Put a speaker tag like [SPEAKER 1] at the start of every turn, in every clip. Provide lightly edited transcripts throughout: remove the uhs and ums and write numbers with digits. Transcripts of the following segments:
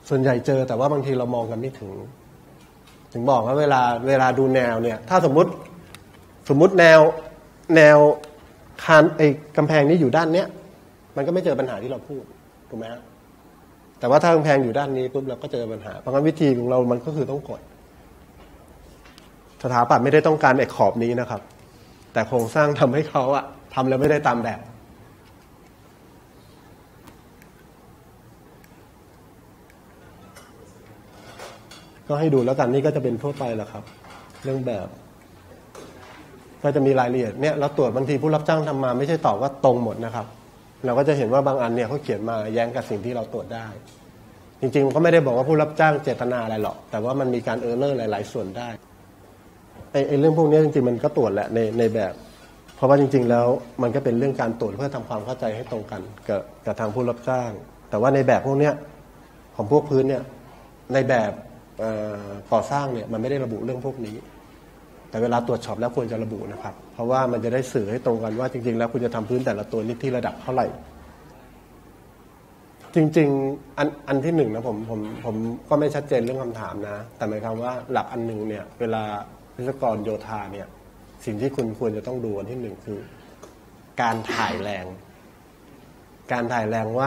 [SPEAKER 1] ส่วนใหญ่เจอแต่ว่าบางทีเรามองกันไม่ถึงบอกว่าเวลาดูแนวเนี่ยถ้าสมมุติแนวคานไอ้กำแพงนี้อยู่ด้านเนี้ยมันก็ไม่เจอปัญหาที่เราพูดถูกไหมฮะแต่ว่าถ้ากำแพงอยู่ด้านนี้ปุ๊บเราก็เจอปัญหาเพราะงั้นวิธีของเรามันก็คือต้องกดสถาปัตย์ไม่ได้ต้องการไอ้ขอบนี้นะครับแต่โครงสร้างทำให้เขาอะทำแล้วไม่ได้ตามแบบก็ให้ดูแล้วกันนี่ก็จะเป็นทั่วไปแหละครับเรื่องแบบก็จะมีรายละเอียดเนี่ยเราตรวจบางทีผู้รับจ้างทำมาไม่ใช่ตอบว่าตรงหมดนะครับเราก็จะเห็นว่าบางอันเนี่ยเขาเขียนมาแย้งกับสิ่งที่เราตรวจได้จริงๆมันก็ไม่ได้บอกว่าผู้รับจ้างเจตนาอะไรหรอกแต่ว่ามันมีการเออร์เลอร์หลายๆส่วนได้ไอ้เรื่องพวกนี้จริงๆมันก็ตรวจแหละในแบบเพราะว่าจริงๆแล้วมันก็เป็นเรื่องการตรวจเพื่อทำความเข้าใจให้ตรงกันกับทางผู้รับจ้างแต่ว่าในแบบพวกนี้ของพวกพื้นเนี่ยในแบบก่อสร้างเนี่ยมันไม่ได้ระบุเรื่องพวกนี้แต่เวลาตรวจสอบแล้วควรจะระบุนะครับเพราะว่ามันจะได้สื่อให้ตรงกันว่าจริงๆแล้วคุณจะทำพื้นแต่ละตัวนี้ที่ระดับเท่าไหร่จริงๆอันที่หนึ่งนะผมก็ไม่ชัดเจนเรื่องคำถามนะแต่หมายความว่าหลักอันหนึ่งเนี่ยเวลาวิศวกรโยธาเนี่ยสิ่งที่คุณควรจะต้องดูอันที่หนึ่งคือการถ่ายแรงว่า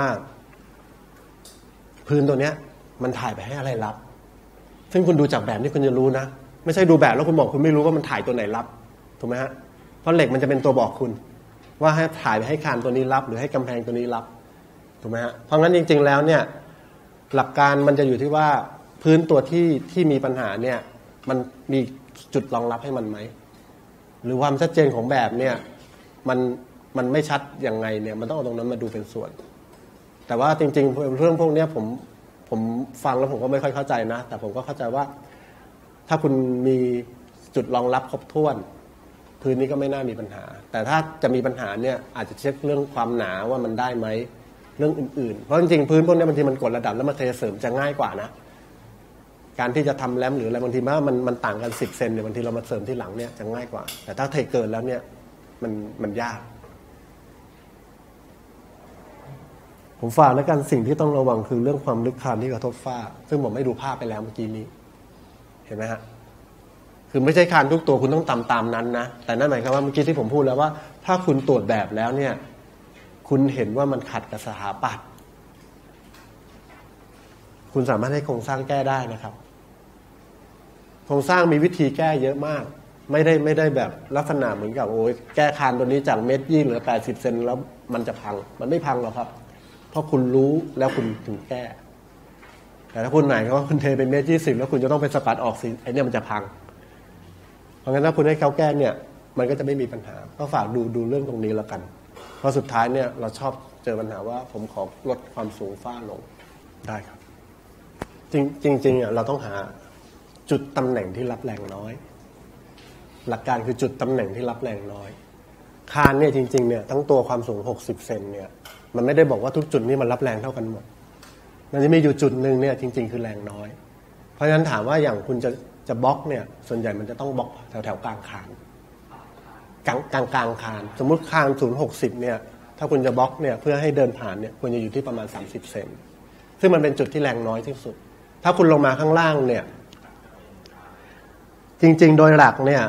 [SPEAKER 1] พื้นตัวเนี้ยมันถ่ายไปให้อะไรรับซึ่งคุณดูจากแบบนี้คุณจะรู้นะไม่ใช่ดูแบบแล้วคุณบอกคุณไม่รู้ว่ามันถ่ายตัวไหนรับถูกไหมฮะเพราะเหล็กมันจะเป็นตัวบอกคุณว่าให้ถ่ายไปให้คานตัวนี้รับหรือให้กำแพงตัวนี้รับถูกไหมฮะเพราะงั้นจริงๆแล้วเนี่ยหลักการมันจะอยู่ที่ว่าพื้นตัวที่มีปัญหาเนี่ยมันมีจุดรองรับให้มันไหมหรือความชัดเจนของแบบเนี่ยมันไม่ชัดยังไงเนี่ยมันต้องเอาตรงนั้นมาดูเป็นส่วนแต่ว่าจริงๆเรื่องพวกนี้ผมฟังแล้วผมก็ไม่ค่อยเข้าใจนะแต่ผมก็เข้าใจว่าถ้าคุณมีจุดรองรับครบถ้วนพื้นนี้ก็ไม่น่ามีปัญหาแต่ถ้าจะมีปัญหาเนี่ยอาจจะเช็คเรื่องความหนาว่ามันได้ไหมเรื่องอื่นๆเพราะจริงๆพื้นพวกนี้บางทีมันกดระดับแล้วมาเทเสริมจะง่ายกว่านะการที่จะทำแรมหรืออะไรบางทีมันต่างกัน10 เซนเนี่ยบางทีเรามาเสริมที่หลังเนี่ยจะง่ายกว่าแต่ถ้าเทเกินแล้วเนี่ยมันยากผมฝากแล้วกันสิ่งที่ต้องระวังคือเรื่องความลึกคานที่กระทบฝ้าซึ่งผมไม่ดูภาพไปแล้วเมื่อกี้นี้เห็นไหมฮะคือไม่ใช่คานทุกตัวคุณต้องตามนั้นนะแต่นั่นหมายความว่าเมื่อกี้ที่ผมพูดแล้วว่าถ้าคุณตรวจแบบแล้วเนี่ยคุณเห็นว่ามันขัดกับสถาปัตย์คุณสามารถให้โครงสร้างแก้ได้นะครับโครงสร้างมีวิธีแก้เยอะมากไม่ได้แบบลักษณะเหมือนกับโอ้ยแก้คานตัวนี้จากเมตร20เหลือ80 เซนแล้วมันจะพังมันไม่พังหรอกครับเพราะคุณรู้แล้วคุณถึงแก้แต่ถ้าคุณไหนเขาคุณเทเป็นเมตร20แล้วคุณจะต้องไปสปัดออกสิไอ้นี่มันจะพังเพราะงั้นถ้าคุณให้เขาแก้เนี่ยมันก็จะไม่มีปัญหาก็ฝากดูเรื่องตรงนี้แล้วกันเพราะสุดท้ายเนี่ยเราชอบเจอปัญหาว่าผมขอลดความสูงฝ้าลงได้ครับจริงๆเราต้องหาจุดตำแหน่งที่รับแรงน้อยหลักการคือจุดตำแหน่งที่รับแรงน้อยคานเนี่ยจริงๆเนี่ยทั้งตัวความสูง60 เซนเนี่ยมันไม่ได้บอกว่าทุกจุดนี้มันรับแรงเท่ากันหมดมันจะมีอยู่จุดนึงเนี่ยจริงๆคือแรงน้อยเพราะฉะนั้นถามว่าอย่างคุณจะบล็อกเนี่ยส่วนใหญ่มันจะต้องบล็อกแถวกลางคานกลางคานสมมุติคานสูง60เนี่ยถ้าคุณจะบล็อกเนี่ยเพื่อให้เดินผ่านเนี่ยควรจะอยู่ที่ประมาณ30 เซนซึ่งมันเป็นจุดที่แรงน้อยที่สุดถ้าคุณลงมาข้างล่างเนี่ยจริงๆโดยหลักเนี่ย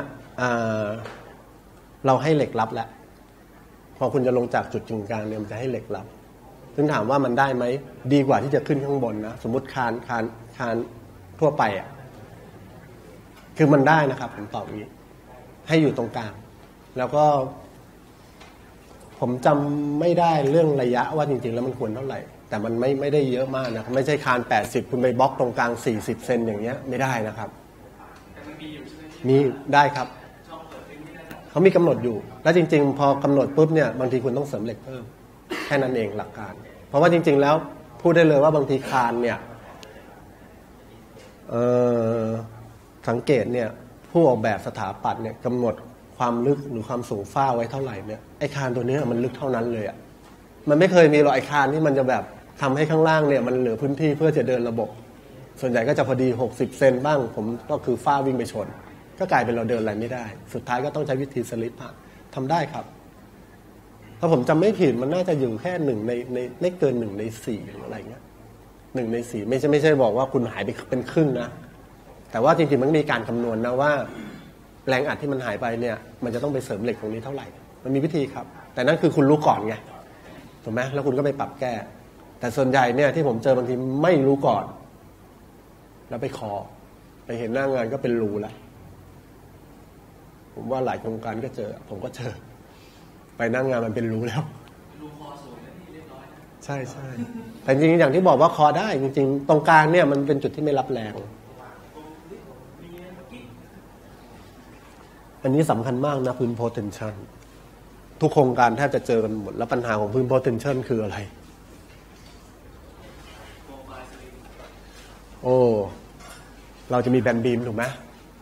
[SPEAKER 1] เราให้เหล็กรับแล้วพอคุณจะลงจากจุดกึ่งกลางเนี่ยมันจะให้เหล็กรับซึ่งถามว่ามันได้ไหมดีกว่าที่จะขึ้นข้างบนนะสมมติคานทั่วไปอ่ะคือมันได้นะครับผมตอบอย่างนี้ให้อยู่ตรงกลางแล้วก็ผมจำไม่ได้เรื่องระยะว่าจริงๆแล้วมันควรเท่าไหร่แต่มันไม่ได้เยอะมากนะไม่ใช่คาน80คุณไปบล็อกตรงกลาง40 เซนอย่างเงี้ยไม่ได้นะครับมีได้ครับเขามีกำหนดอยู่แล้วจริงๆพอกำหนดปุ๊บเนี่ยบางทีคุณต้องเสริมเหล็กเพิ่มแค่นั้นเองหลักการเพราะว่าจริงๆแล้วพูดได้เลยว่าบางทีคานเนี่ยสังเกตเนี่ยผู้ออกแบบสถาปัตย์เนี่ยกำหนดความลึกหรือความสูงฝ้าไว้เท่าไหร่เนี่ยไอ้คานตัวนี้มันลึกเท่านั้นเลยอ่ะมันไม่เคยมีหรอกไอ้คานที่มันจะแบบทำให้ข้างล่างเนี่ยมันเหลือพื้นที่เพื่อจะเดินระบบส่วนใหญ่ก็จะพอดี60 เซนบ้างผมก็คือฝ้าวิ่งไปชนก็กลายเป็นเราเดินอะไรไม่ได้สุดท้ายก็ต้องใช้วิธีสลิปทำได้ครับถ้าผมจำไม่ผิดมันน่าจะอยู่แค่1 ในไม่เกิน1 ใน 4หรืออะไรเงี้ย 1/4ไม่ใช่บอกว่าคุณหายไปเป็นครึ่งนะแต่ว่าจริงๆมันมีการคำนวณนะว่าแรงอัดที่มันหายไปเนี่ยมันจะต้องไปเสริมเหล็กตรงนี้เท่าไหร่มันมีวิธีครับแต่นั่นคือคุณรู้ก่อนไงถูกไหมแล้วคุณก็ไปปรับแก้แต่ส่วนใหญ่เนี่ยที่ผมเจอบางทีไม่รู้ก่อนแล้วไปขอไปเห็นหน้างานก็เป็นรูแล้วผมว่าหลายโครงการก็เจอผมก็เจอไปหน้างานมันเป็นรูแล้วรูคอสูงแล้วนี่เรียบร้อยใช่ใช่แต่จริงๆอย่างที่บอกว่าคอได้จริงๆตรงกลางเนี่ยมันเป็นจุดที่ไม่รับแรงอันนี้สำคัญมากนะพื้น potential ทุกโครงการแทบจะเจอกันหมดแล้วปัญหาของพื้น potential คืออะไรโอ้เราจะมีแบนบีมถูกไหม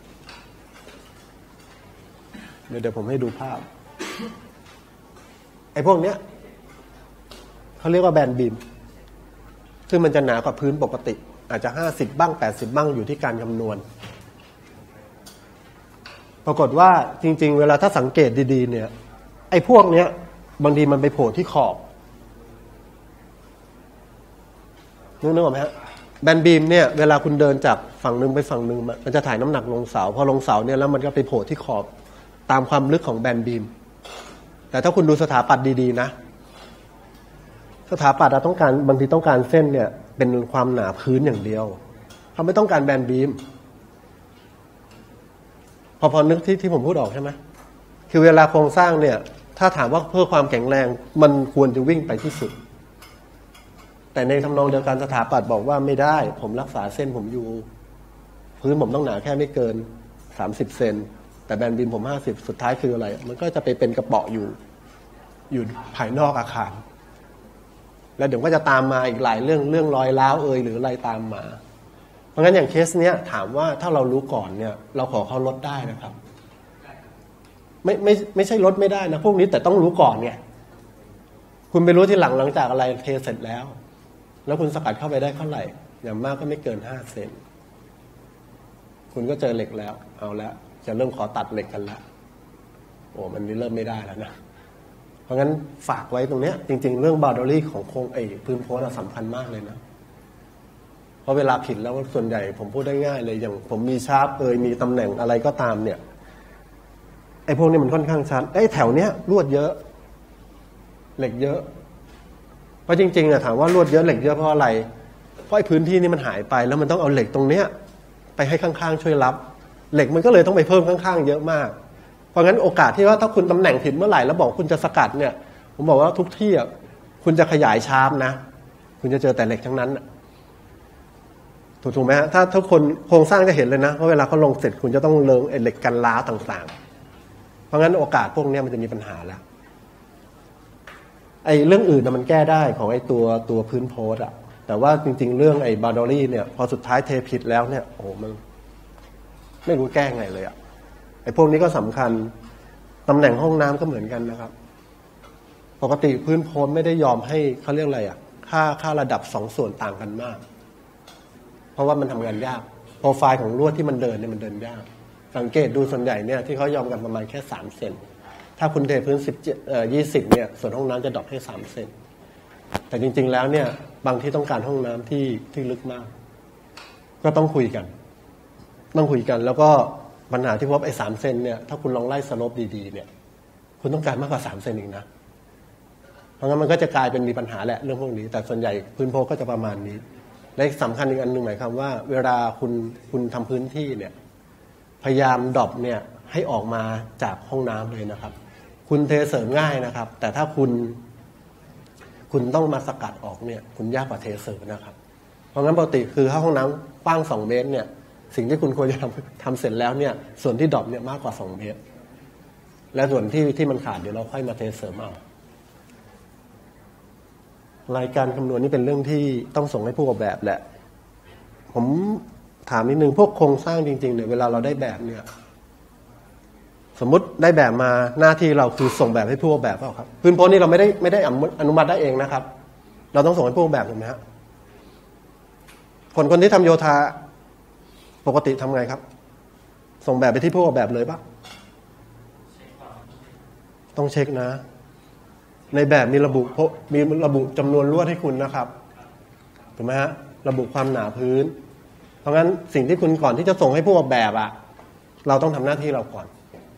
[SPEAKER 1] เดี๋ยวผมให้ดูภาพไอ้พวกเนี้ยเขาเรียกว่าแบนบีมซึ่งมันจะหนากว่าพื้นปกติอาจจะ50บ้าง80บ้างอยู่ที่การคำนวณปรากฏว่าจริงๆเวลาถ้าสังเกตดีๆเนี่ยไอ้พวกเนี้ยบางทีมันไปโผล่ที่ขอบนึกออกไหมฮะแบนบีมเนี่ยเวลาคุณเดินจากฝั่งนึงไปฝั่งนึงมันจะถ่ายน้ำหนักลงเสาพอลงเสาเนี่ยแล้วมันก็ไปโผล่ที่ขอบตามความลึกของแบนบีมแต่ถ้าคุณดูสถาปัตย์ดีๆนะสถาปัตย์เราต้องการบางทีต้องการเส้นเนี่ยเป็นความหนาพื้นอย่างเดียวเขาไม่ต้องการแบนบีมพอนึกที่ผมพูดออกใช่ไหมคือเวลาโครงสร้างเนี่ยถ้าถามว่าเพื่อความแข็งแรงมันควรจะวิ่งไปที่สุดแต่ในทำนองเดียวกันสถาปัตย์บอกว่าไม่ได้ผมรักษาเส้นผมอยู่พื้นผมต้องหนาแค่ไม่เกิน30เซนแต่แบนบีมผม50สุดท้ายคืออะไรมันก็จะไปเป็นกระเปาะอยู่ภายนอกอาคารแล้วเดี๋ยวก็จะตามมาอีกหลายเรื่องรอยร้าวหรืออะไรตามมาเพราะงั้นอย่างเคสเนี้ยถามว่าถ้าเรารู้ก่อนเนี่ยเราขอเขาลดได้นะครับไม่ใช่ลดไม่ได้นะพวกนี้แต่ต้องรู้ก่อนไงคุณไปรู้ที่หลังจากอะไรเทเสร็จแล้วคุณสกัดเข้าไปได้เท่าไหร่อย่างมากก็ไม่เกิน5เซนคุณก็เจอเหล็กแล้วเอาแล้วจะเริ่มขอตัดเหล็กกันแล้วโอ้มันนี่เริ่มไม่ได้แล้วนะเพราะงั้นฝากไว้ตรงเนี้ยจริงๆเรื่องบาวดอรี่ของโครงพื้นโพสสำคัญมากเลยนะเพราะเวลาผิดแล้วส่วนใหญ่ผมพูดได้ง่ายเลยอย่างผมมีชาร์ปมีตำแหน่งอะไรก็ตามเนี่ยไอ้พวกนี้มันค่อนข้างชัดแถวเนี้ยลวดเยอะเหล็กเยอะเพราะจริงๆถามว่าลวดเยอะเหล็กเยอะเพราะอะไรเพราะไอ้พื้นที่นี้มันหายไปแล้วมันต้องเอาเหล็กตรงเนี้ยไปให้ข้างๆช่วยรับเหล็กมันก็เลยต้องไปเพิ่มข้างๆเยอะมากเพราะงั้นโอกาสที่ว่าถ้าคุณตำแหน่งผิดเมื่อไหร่แล้วบอกคุณจะสกัดเนี่ยผมบอกว่าทุกที่คุณจะขยายชาร์ปนะคุณจะเจอแต่เหล็กทั้งนั้นถูกไหมฮะถ้าทุกคนโครงสร้างจะเห็นเลยนะว่าเวลาเขาลงเสร็จคุณจะต้องเลิงเหล็กกันล้าต่างๆเพราะงั้นโอกาสพวกนี้มันจะมีปัญหาแล้วเรื่องอื่นมันแก้ได้ของตัวพื้นโพสแต่ว่าจริงๆเรื่องบาวดอรี่เนี่ยพอสุดท้ายเทผิดแล้วเนี่ยโอ้มันไม่รู้แก้ไงเลยพวกนี้ก็สำคัญตำแหน่งห้องน้ำก็เหมือนกันนะครับปกติพื้นโพสไม่ได้ยอมให้เขาเรียกอะไรค่าระดับ2ส่วนต่างกันมากเพราะว่ามันทำงานยากโปรไฟล์ของลวดที่มันเดินเนี่ยมันเดินยากสังเกตดูส่วนใหญ่เนี่ยที่เขายอมกันประมาณแค่3เซนถ้าคุณเทพื้น20เนี่ยส่วนห้องน้ำจะดรอปให้3เซนแต่จริงๆแล้วเนี่ยบางที่ต้องการห้องน้ำที่ลึกมากก็ต้องคุยกันแล้วก็ปัญหาที่พบ3เซนเนี่ยถ้าคุณลองไล่สโลปดีๆเนี่ยคุณต้องการมากกว่า3เซนอีกนะเพราะงั้นมันก็จะกลายเป็นมีปัญหาแหละเรื่องพวกนี้แต่ส่วนใหญ่พื้นโพก็จะประมาณนี้และสำคัญอีกอันหนึ่งหมายความว่าเวลาคุณทำพื้นที่เนี่ยพยายามดรอปเนี่ยให้ออกมาจากห้องน้ำเลยนะครับคุณเทเสริมง่ายนะครับแต่ถ้าคุณต้องมาสกัดออกเนี่ยคุณยากกว่าเทเสริมนะครับเพราะงั้นปกติคือถ้าห้องน้ำกว้าง2 เมตรเนี่ยสิ่งที่คุณควรจะทำเสร็จแล้วเนี่ยส่วนที่ดรอปเนี่ยมากกว่า2 เมตรและส่วนที่มันขาดเดี๋ยวเราค่อยมาเทเสริมเอารายการคำนวณนี่เป็นเรื่องที่ต้องส่งให้ผู้ออกแบบแหละผมถามนิดนึงพวกโครงสร้างจริงๆเนี่ยเวลาเราได้แบบเนี่ยสมมุติได้แบบมาหน้าที่เราคือส่งแบบให้ผู้ออกแบบเปล่าครับพื้นโพสนี่เราไม่ได้อนุมัติได้เองนะครับเราต้องส่งให้ผู้ออกแบบถูกไหมฮะคนที่ทำโยธาปกติทำไงครับส่งแบบไปที่ผู้ออกแบบเลยปะต้องเช็คนะในแบบมีระบุจำนวนลวดให้คุณนะครับถูกไหมฮะระบุความหนาพื้นเพราะงั้นสิ่งที่คุณก่อนที่จะส่งให้ผู้ออกแบบอะเราต้องทำหน้าที่เราก่อน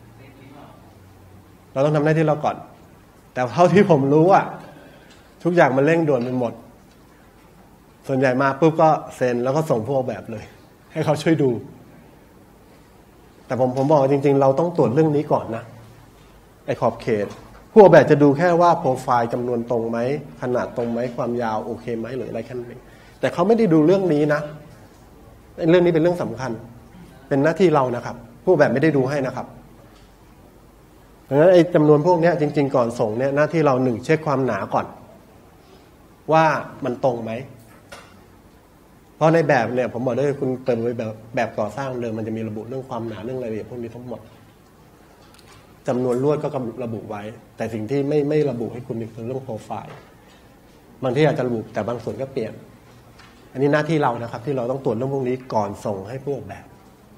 [SPEAKER 1] เราต้องทำหน้าที่เราก่อนแต่เท่าที่ผมรู้อะทุกอย่างมันเร่งด่วนไปหมดส่วนใหญ่มาปุ๊บก็เซ็นแล้วก็ส่งผู้ออกแบบเลยให้เขาช่วยดูแต่ผมบอกจริงๆเราต้องตรวจเรื่องนี้ก่อนนะไอ้ขอบเขตผู้ออกแบบจะดูแค่ว่าโปรไฟล์จำนวนตรงไหมขนาดตรงไหมความยาวโอเคไหมหรืออะไรแค่นั้นเองแต่เขาไม่ได้ดูเรื่องนี้นะเรื่องนี้เป็นเรื่องสำคัญเป็นหน้าที่เรานะครับผู้ออกแบบไม่ได้ดูให้นะครับดังนั้นไอ้จำนวนพวกนี้จริงๆก่อนส่งเนี่ยหน้าที่เราหนึ่งเช็คความหนาก่อนว่ามันตรงไหมเพราะในแบบเนี่ยผมบอกได้คุณเติมไว้แบบก่อสร้างเดิมมันจะมีระบุเรื่องความหนาเรื่องรายละเอียดพวกนี้ทั้งหมดจำนวนลวดก็ระบุไว้แต่สิ่งที่ไม่ระบุให้คุณคือเรื่องโปรไฟล์บางที่อาจจะระบุแต่บางส่วนก็เปลี่ยนอันนี้หน้าที่เรานะครับที่เราต้องตรวจเรื่องพวกนี้ก่อนส่งให้ผู้ออกแบบ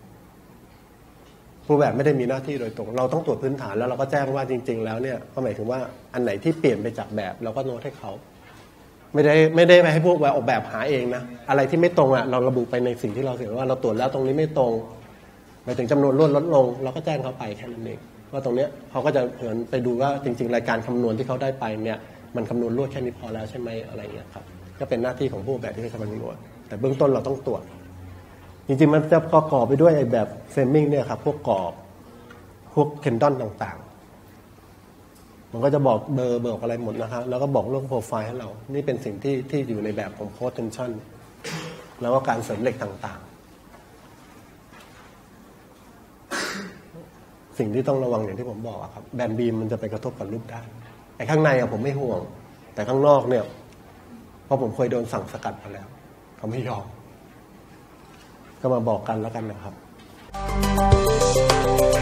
[SPEAKER 1] ผู้ออกแบบไม่ได้มีหน้าที่โดยตรงเราต้องตรวจพื้นฐานแล้วเราก็แจ้งว่าจริงๆแล้วเนี่ยก็หมายถึงว่าอันไหนที่เปลี่ยนไปจากแบบเราก็โน้ตให้เขาไม่ได้ไปให้พวกออกแบบหาเองนะอะไรที่ไม่ตรงอ่ะเราระบุไปในสิ่งที่เราเห็นว่าเราตรวจแล้วตรงนี้ไม่ตรงหมายถึงจำนวนลวดลดลงเราก็แจ้งเขาไปแค่นั้นเองว่าตรงเนี้ยเขาก็จะเหมือนไปดูว่าจริงๆรายการคำนวณที่เขาได้ไปเนี่ยมันคำนวณลวดแค่นี้พอแล้วใช่ไหมอะไรเงี้ยครับก็เป็นหน้าที่ของผู้ออกแบบที่จะคำนวณแต่เบื้องต้นเราต้องตรวจจริงๆมันจะประกอบไปด้วยไอ้แบบเฟรมมิ่งเนี่ยครับพวกกรอบพวกเทนดอนต่างๆมันก็จะบอกเบอร์บอกอะไรหมดนะครับแล้วก็บอกเรื่องโปรไฟล์ให้เรานี่เป็นสิ่งที่อยู่ในแบบของโค้ดเทนชั่นแล้วก็การเสริมเหล็กต่างๆสิ่งที่ต้องระวังอย่างที่ผมบอกครับแบนบีมมันจะไปกระทบกับรูปด้านไอ้ข้างในผมไม่ห่วงแต่ข้างนอกเนี่ยเพราะผมเคยโดนสั่งสกัดมาแล้วเขาไม่ยอมก็มาบอกกันแล้วกันนะครับ